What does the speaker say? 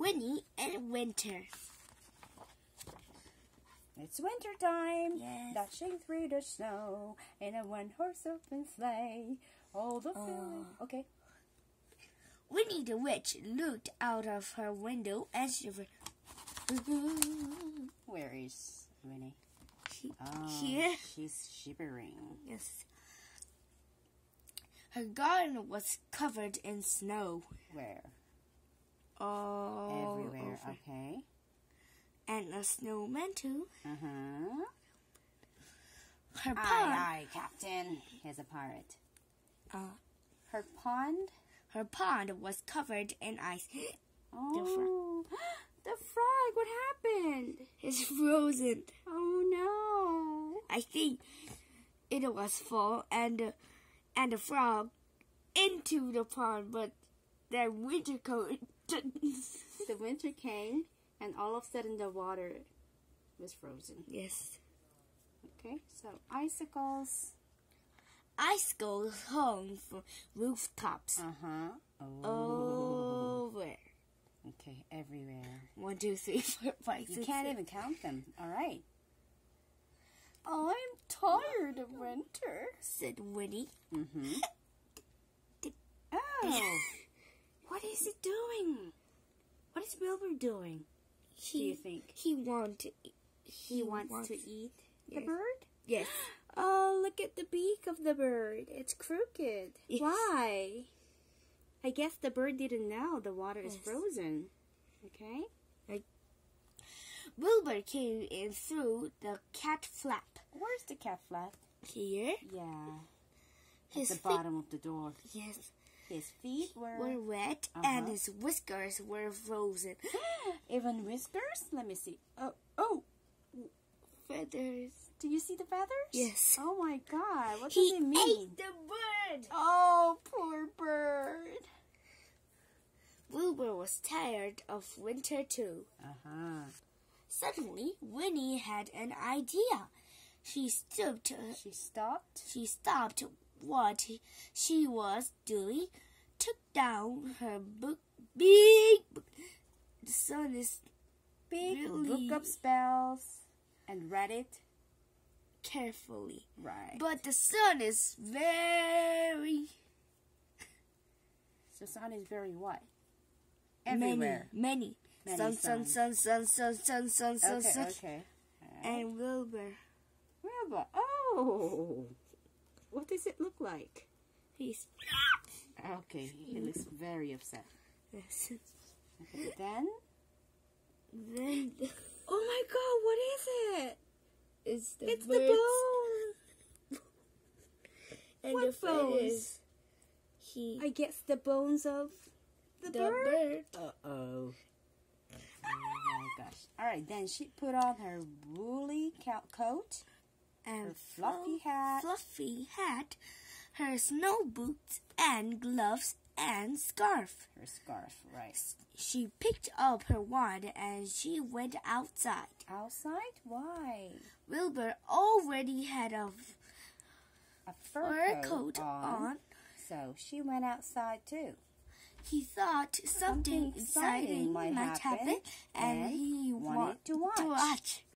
Winnie and Winter. It's winter time, Yes. dashing through the snow in a one-horse open sleigh. All the feeling. Okay. Winnie the Witch looked out of her window and shivered. Where is Winnie? Here. She's shivering. Yes. Her garden was covered in snow. Where? All Everywhere. over. Okay. And a snowman too. Uh-huh. Her pond. Aye, Captain. He's a pirate. Her pond was covered in ice. Oh, the frog. What happened? It's frozen. Oh no. I think it was full and the frog into the pond, but their winter coat. The winter came, and all of a sudden the water was frozen. Yes. Okay, so icicles. Icicles hung from rooftops. Uh-huh. Over. Okay, everywhere. 1, 2, 3, 4, 5, 6. You can't even count them. All right. I'm tired of winter, said Winnie. Mm-hmm. Oh, what is it doing? What is Wilbur doing? Do you think He wants to eat the Yes. bird? Yes. Oh, look at the beak of the bird. It's crooked. Yes. Why? I guess the bird didn't know the water is Yes. frozen. Okay. Wilbur came in through the cat flap. Where's the cat flap? Here. Yeah. His At the feet, bottom of the door. yes, His feet were were wet and his whiskers were frozen. even whiskers. Let me see. Oh, Feathers. do you see the feathers? Yes. Oh my God! What He does it mean? ate the bird. Oh, poor bird. Wilbur was tired of winter too. Uh-huh. Suddenly, Winnie had an idea. She stopped. She stopped. She stopped what she was doing, took down her big book. The sun is Big really book of spells and read it. carefully. Right. But the sun is very The sun is very what? Everywhere. many. Many Sun. Okay, okay. And Wilbur. Wilbur. Oh, what does it look like? He's Okay, he looks very upset. yes. Okay, then. Then Oh my God! What is it? it's the It's birds the bone. and What the feathers. bones? I guess the bones of the bird. Uh-oh. Oh my gosh. All right, then she put on her woolly coat, and her fluffy hat, her snow boots and gloves and scarf. her scarf, right. She picked up her wand and she went outside. Outside? Why? Wilbur already had a fur Fur coat on. So she went outside too. He thought something exciting might happen, and he wanted to wanted to watch. watch.